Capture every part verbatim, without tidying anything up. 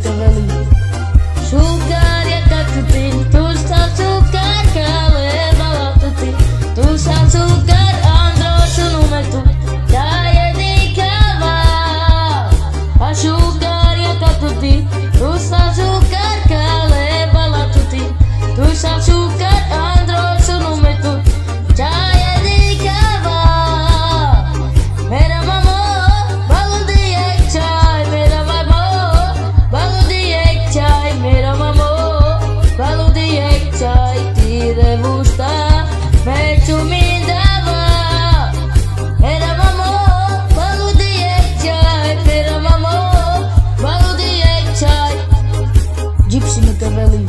caveli. Açúcar e catutim, tu sa açúcar que leva lá tutti. Tu sa açúcar androsso no metu, caia de cavalo. Açúcar e catutim, tu sa açúcar que leva lá tutti. Tu sa açúcar androsso no metu, caia de cavalo. Mera mamô, balu de chai, mera mamô, balu de chai, mera mamô, balu de chai, ti devo sta, meço mi dava. Mera mamô, balu de chai, mera mamô, balu de chai. Gypsy no caveli.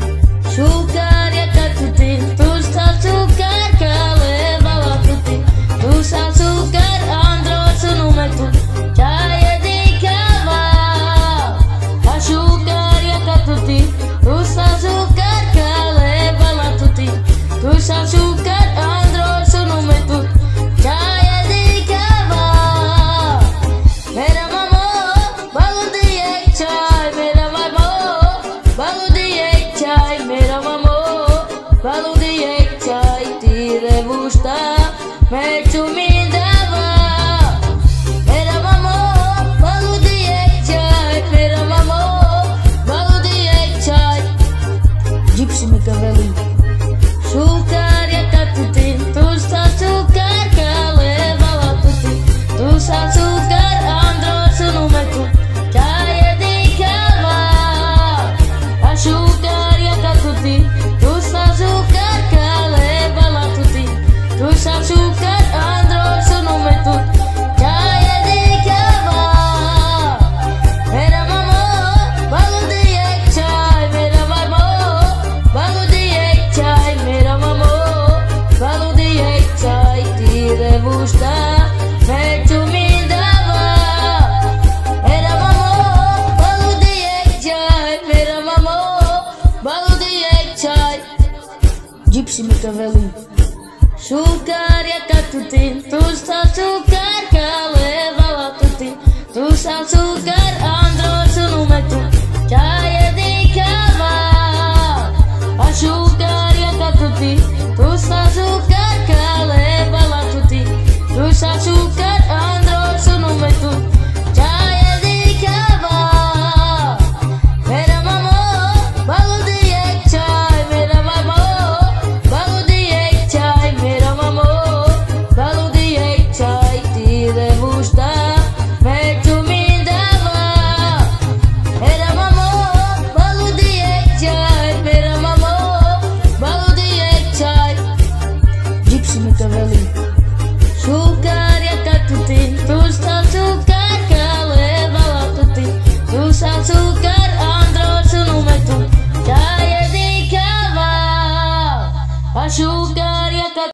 Açúcar e catutim, tu sa açúcar que leva lá tutti. Tu sa açúcar androsso no metu, caia de cavalo. Açúcar e catutim, tu sa açúcar que leva lá tutti. Tu sa açúcar androsso no metu, caia de cavalo. Mera mamô, balu de chai, mera mamô, balu de chai, mera mamô, balu de chai, ti devo sta, meço mi dava. Mera mamô, balu de chai, mera mamô, balu de chai. Gypsy no caveli. Açúcar e catutim, tu sa açúcar que leva lá tutti. Tu sa açúcar androsso no metu, caia de cavalo. Açúcar e catutim, tu sa açúcar que leva lá tutti. Tu sa açúcar androsso no metu, caia de cavalo. Mera mamô, balu de chai, mera mamô, balu de chai, mera mamô, balu de chai, ti devo sta, meço mi dava. Mera mamô, balu de chai, mera mamô, balu de chai. Gypsy no caveli. Açúcar e catutim, tu sa açúcar que leva lá tutti. Tu sa açúcar androsso no metu, caia de cavalo. Açúcar e catutim, tu sa açúcar que leva lá tutti. Tu sa açúcar androsso no metu, caia de cavalo. Mera mamô, balu de chai, mera mamô, balu de chai, mera mamô, balu de chai, ti devo sta, meço mi dava. Mera mamô, balu de chai, mera mamô, balu de chai. Gypsy no caveli. Açúcar e catutim, tu sa açúcar que leva lá tutti. Tu sa açúcar androsso no metu, caia de cavalo. Açúcar e catutim.